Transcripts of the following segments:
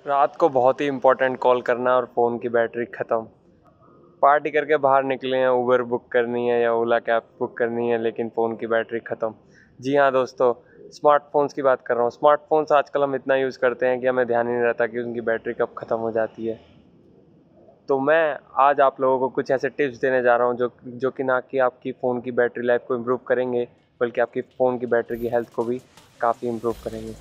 रात को बहुत ही इम्पोर्टेंट कॉल करना और फ़ोन की बैटरी ख़त्म। पार्टी करके बाहर निकले हैं, उबर बुक करनी है या ओला कैब बुक करनी है, लेकिन फ़ोन की बैटरी ख़त्म। जी हाँ दोस्तों, स्मार्टफ़ोन्स की बात कर रहा हूँ। स्मार्टफ़ोन्स आजकल हम इतना यूज़ करते हैं कि हमें ध्यान ही नहीं रहता कि उनकी बैटरी कब ख़त्म हो जाती है। तो मैं आज आप लोगों को कुछ ऐसे टिप्स देने जा रहा हूँ जो कि ना कि आपकी फ़ोन की बैटरी लाइफ को इम्प्रूव करेंगे, बल्कि आपकी फ़ोन की बैटरी की हेल्थ को भी काफ़ी इम्प्रूव करेंगे।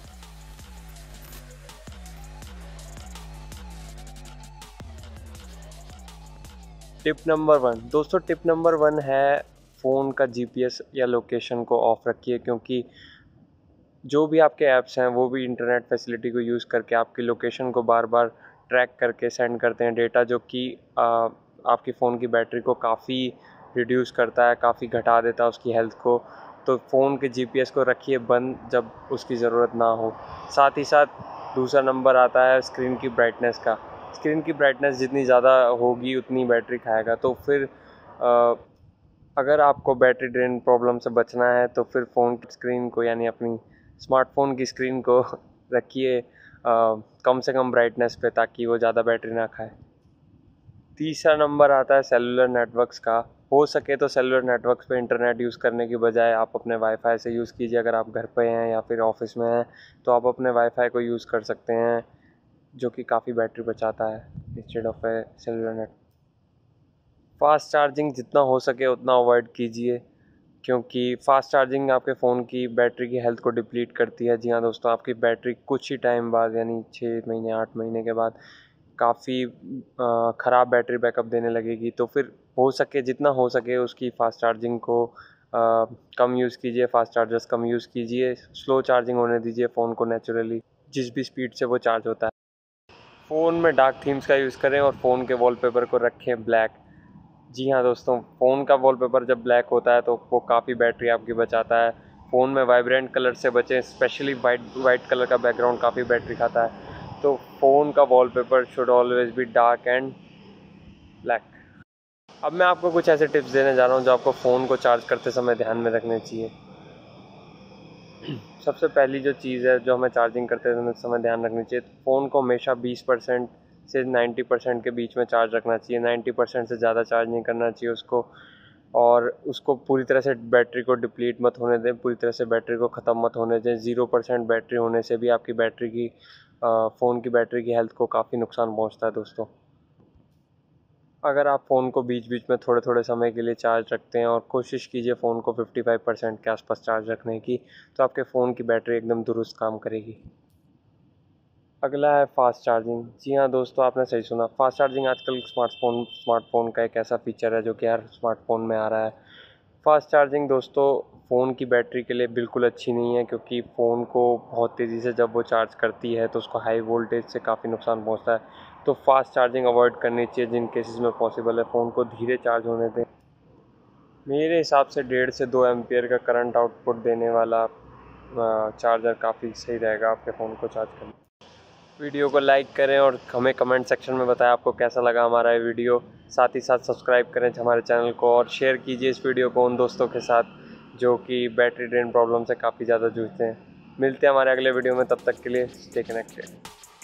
टिप नंबर 1 दोस्तों, टिप नंबर 1 है फ़ोन का जीपीएस या लोकेशन को ऑफ रखिए, क्योंकि जो भी आपके ऐप्स हैं वो भी इंटरनेट फैसिलिटी को यूज़ करके आपकी लोकेशन को बार बार ट्रैक करके सेंड करते हैं डेटा, जो कि आपकी फ़ोन की बैटरी को काफ़ी रिड्यूस करता है, काफ़ी घटा देता है उसकी हेल्थ को। तो फ़ोन के जीपीएस को रखिए बंद जब उसकी ज़रूरत ना हो। साथ ही साथ दूसरा नंबर आता है स्क्रीन की ब्राइटनेस का। स्क्रीन की ब्राइटनेस जितनी ज़्यादा होगी उतनी बैटरी खाएगा। तो फिर अगर आपको बैटरी ड्रेन प्रॉब्लम से बचना है तो फिर फ़ोन की स्क्रीन को, यानी अपनी स्मार्टफोन की स्क्रीन को रखिए कम से कम ब्राइटनेस पे, ताकि वो ज़्यादा बैटरी ना खाए। तीसरा नंबर आता है सेलुलर नेटवर्क्स का। हो सके तो सेलुलर नेटवर्क्स पे इंटरनेट यूज़ करने की बजाय आप अपने वाईफाई से यूज़ कीजिए। अगर आप घर पे हैं या फिर ऑफिस में हैं तो आप अपने वाईफाई को यूज़ कर सकते हैं, जो कि काफ़ी बैटरी बचाता है instead of a cellular net. Fast charging जितना हो सके उतना अवॉइड कीजिए, क्योंकि फास्ट चार्जिंग आपके फ़ोन की बैटरी की हेल्थ को डिप्लीट करती है। जी हाँ दोस्तों, आपकी बैटरी कुछ ही टाइम बाद, यानी 6 महीने 8 महीने के बाद काफ़ी ख़राब बैटरी बैकअप देने लगेगी। तो फिर हो सके, जितना हो सके उसकी फ़ास्ट चार्जिंग को कम यूज़ कीजिए, फ़ास्ट चार्जर्स कम यूज़ कीजिए, स्लो चार्जिंग होने दीजिए फ़ोन को नेचुरली, जिस भी स्पीड से वो चार्ज होता है। फ़ोन में डार्क थीम्स का यूज़ करें और फ़ोन के वॉलपेपर को रखें ब्लैक। जी हाँ दोस्तों, फ़ोन का वॉलपेपर जब ब्लैक होता है तो वो काफ़ी बैटरी आपकी बचाता है। फ़ोन में वाइब्रेंट कलर से बचें, स्पेशली वाइट कलर का बैकग्राउंड काफ़ी बैटरी खाता है। तो फ़ोन का wallpaper should always be dark and black. अब मैं आपको कुछ ऐसे टिप्स देने जा रहा हूँ जो आपको फ़ोन को चार्ज करते समय ध्यान में रखने चाहिए। सबसे पहली जो चीज़ है जो हमें चार्जिंग करते समय ध्यान रखनी चाहिए, तो फ़ोन को हमेशा 20% से 90% के बीच में चार्ज रखना चाहिए। 90% से ज़्यादा चार्ज नहीं करना चाहिए उसको, और उसको पूरी तरह से बैटरी को डिप्लीट मत होने दें, पूरी तरह से बैटरी को ख़त्म मत होने दें। 0% बैटरी होने से भी आपकी बैटरी की फ़ोन की बैटरी की हेल्थ को काफ़ी नुकसान पहुंचता है दोस्तों। अगर आप फ़ोन को बीच बीच में थोड़े थोड़े समय के लिए चार्ज रखते हैं और कोशिश कीजिए फ़ोन को 55% के आसपास चार्ज रखने की, तो आपके फ़ोन की बैटरी एकदम दुरुस्त काम करेगी। अगला है फ़ास्ट चार्जिंग। जी हाँ दोस्तों, आपने सही सुना, फ़ास्ट चार्जिंग आजकल स्मार्टफ़ोन का एक ऐसा फ़ीचर है जो कि हर स्मार्टफ़ोन में आ रहा है। फ़ास्ट चार्जिंग दोस्तों फ़ोन की बैटरी के लिए बिल्कुल अच्छी नहीं है, क्योंकि फ़ोन को बहुत तेज़ी से जब वो चार्ज करती है तो उसको हाई वोल्टेज से काफ़ी नुकसान पहुंचता है। तो फ़ास्ट चार्जिंग अवॉइड करनी चाहिए। जिन केसेस में पॉसिबल है फ़ोन को धीरे चार्ज होने दें। मेरे हिसाब से 1.5 से 2 एम्पियर का करंट आउटपुट देने वाला चार्जर काफ़ी सही रहेगा आपके फ़ोन को चार्ज करने। वीडियो को लाइक करें और हमें कमेंट सेक्शन में बताएं आपको कैसा लगा हमारा ये वीडियो। साथ ही साथ सब्सक्राइब करें हमारे चैनल को और शेयर कीजिए इस वीडियो को उन दोस्तों के साथ जो कि बैटरी ड्रेन प्रॉब्लम से काफ़ी ज़्यादा जूझते हैं। मिलते हैं हमारे अगले वीडियो में, तब तक के लिए स्टे कनेक्टेड।